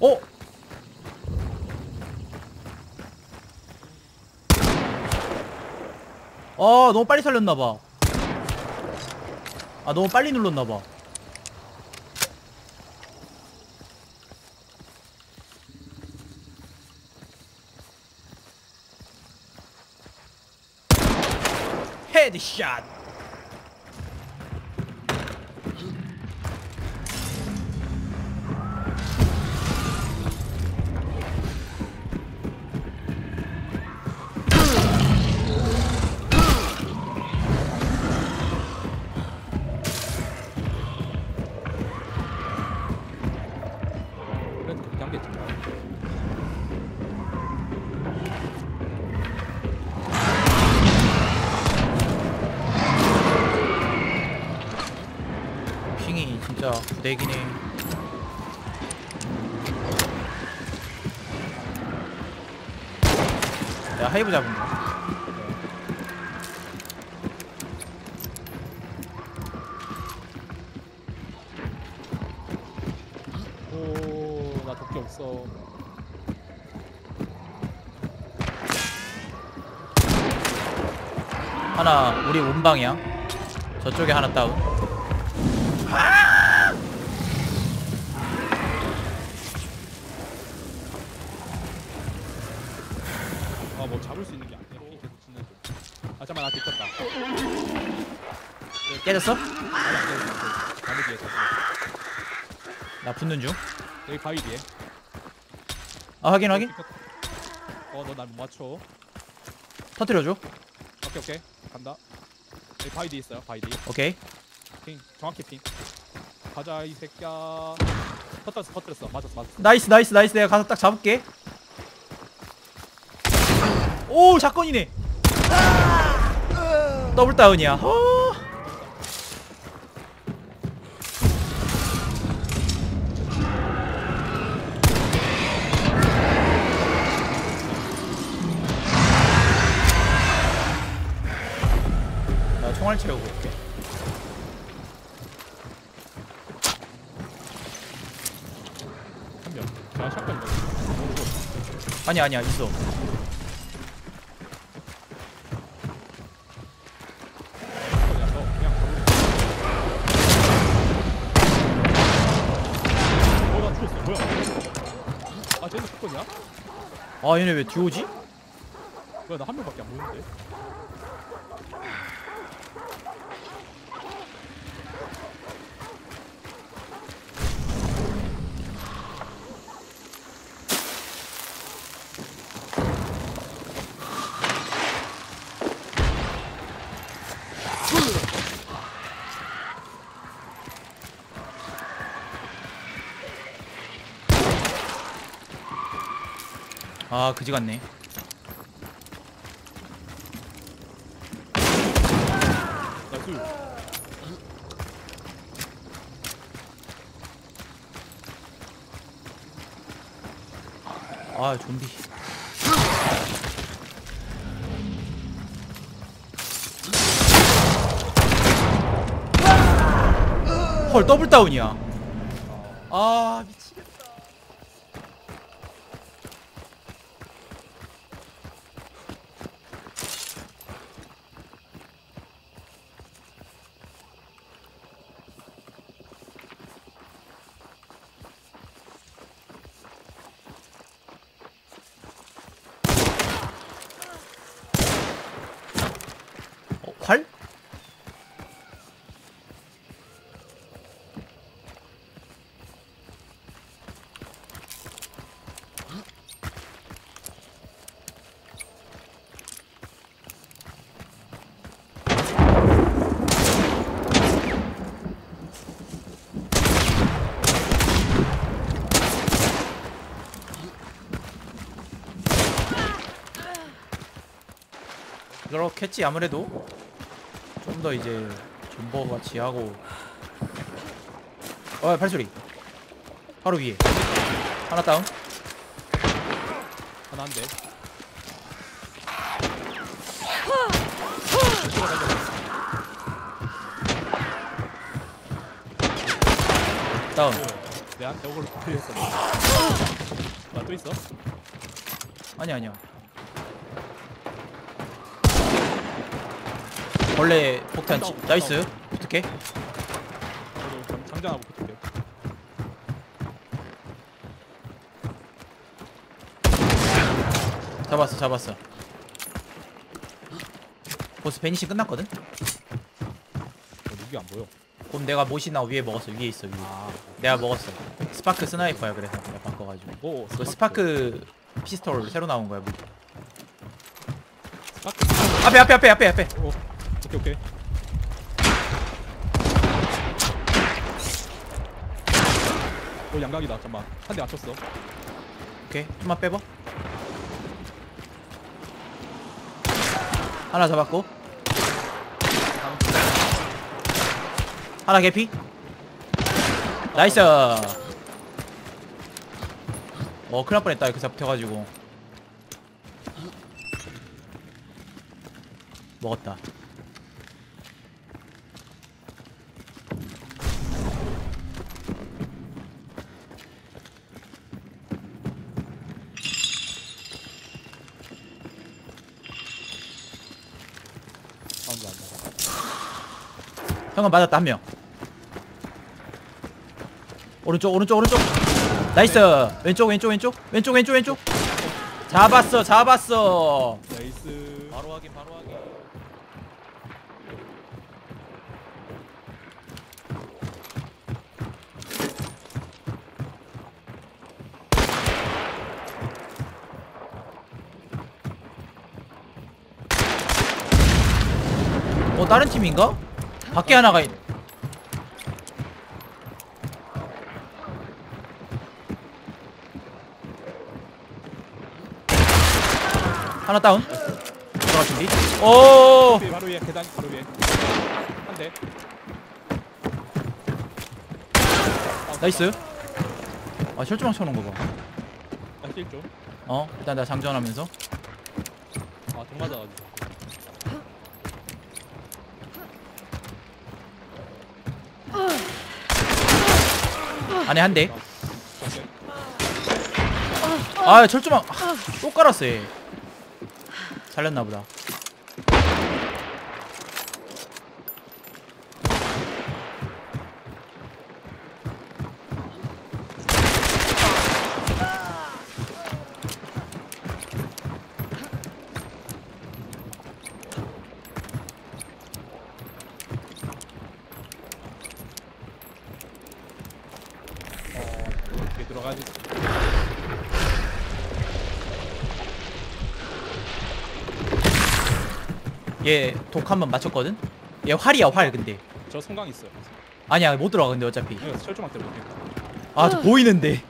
어? 아 너무 빨리 살렸나봐. 아 너무 빨리 눌렀나봐. 헤드샷. 그래도 경계했잖아. 핑이 진짜 부대기네. 내가 하이브 잡은 거. 오, 나 도끼 없어. 하나 우리 온방향. 저쪽에 하나 다운. 아, 뭐 잡을 수 있는 게 아니야. 핑 계속 치는 중. 아, 잠깐만, 나 뒤쳤다. 깨졌어? 바위 뒤에 잡고. 나 붙는 중. 여기 바위 뒤에. 아 확인 확인. 어, 너 날 못 맞춰. 터뜨려줘. 오케이, 오케이. 간다. 여기 바위 뒤에 있어요. 바위 뒤에. 오케이. 핑, 정확히 핑. 가자, 이 새끼야. 터뜨렸어, 터뜨렸어. 맞았어, 맞았어. 나이스 나이스 나이스. 내가 가서 딱 잡을게. 오 사건이네. 더블 다운이야. 나 총알 채우고 올게. 한 명. 자, 샷건 명. 아니야 아니야 있어. 야, 너 그냥 가보자. 어, 나 죽었어. 뭐야? 아, 쟤는 샷건이야? 아 얘네 왜 듀오지? 뭐야, 나 한 명밖에 안 보이는데? 아 그지 같네. 나이스. 아 좀비. 헐 더블 다운이야. 아 미치겠다. 활? 그렇겠지 아무래도. 좀 더 이제 존버같이 하고. 발소리 바로 위에 하나 다운. 하나 한 대. 다운. 내가 이걸 클리어했어. 나또 있어? 아니야. 원래 폭탄 나이스. 어떻게? 저도 장전하고 붙을게요. 잡았어. 보스 베니시 끝났거든? 무기 안 보여. 그럼 내가 못이나 위에 먹었어. 위에 있어. 위에. 내가 먹었어. 스파크 스나이퍼야. 그래서 내가 바꿔가지고. 오, 그 스파크 피스톨 새로 나온 거야. 무기. 스파크. 앞에. 오, 오케이. 오, 양각이다. 잠깐만. 한 대 맞췄어. 오케이. 좀만 빼봐. 하나 잡았고. 하나 개피. 나이스. 큰일 날 뻔했다. 이렇게 잡혀가지고. 먹었다. 사운드 안 나. 형은 맞았다. 한 명. 오른쪽. 나이스. 왼쪽. 잡았어. 나이스. 바로 확인. 다른 팀인가? 밖에 하나가 있. 하나 다운. 들어가신디. 오. 바로 위에 계단 바로 위에. 한 대. 나이스. 철조망 쳐놓은 거 봐. 나힐 좀. 일단 나 장전하면서. 아, 등 맞아가지고. 안에 한 대. 오케이. 철조망 또 깔았어 얘. 살렸나 보다. 이렇게 들어가지. 얘 독 한 번 맞췄거든? 얘 활이야 활. 근데 저 성강 있어요. 아니야 못 들어가. 근데 어차피 여기서 철조망 때문에. 저 보이는데.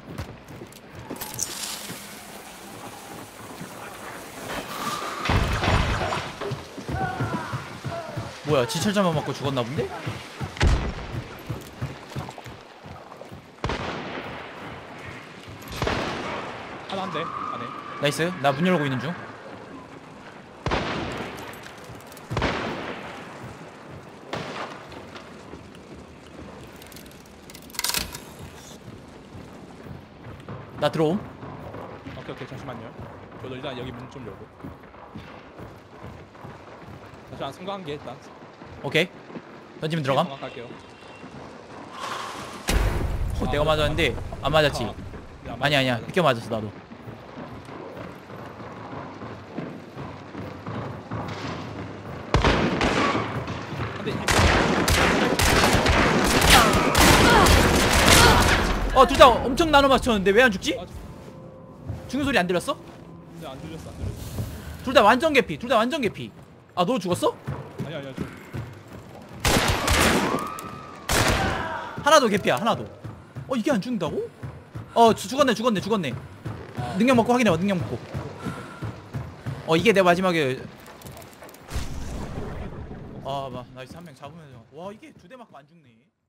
뭐야 지철자만 맞고 죽었나 본데? 하나 한 대. 안에. 나이스. 나 문 열고 있는 중. 나 들어옴. 오케이. 잠시만요. 저도 일단 여기 문 좀 열고. 잠시만 성강한 게 일단. 오케이. 던지면 들어감. 갈게요. 내가 맞았는데 안 맞았지. 아니야 비껴 맞았어 나도. 둘 다 엄청 나눠 맞췄는데 왜 안 죽지? 죽는 소리 안 들렸어? 네, 안 들렸어. 둘 다 완전 개피. 너 죽었어? 아니야. 하나 더 개피야. 하나 더. 이게 안 죽는다고? 죽었네. 능력 먹고 확인해봐. 능력 먹고. 이게 내 마지막에. 나이스. 한 명 잡으면서. 와 이게 2대 맞고 안 죽네.